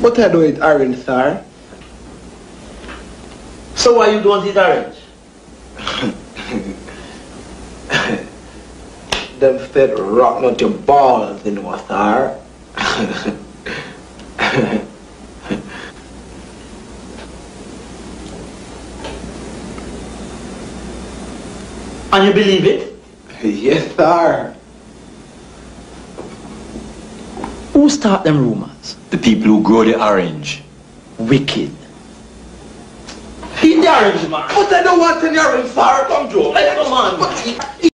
What I do with orange, sir? So why you don't eat orange? Them said rock not your balls, you know, sir. And you believe it? Yes, sir. Who start them rumors? The people who grow the orange. Wicked. Eat the orange, man. But I don't want any orange, sir. Come, Joe. Come on, man.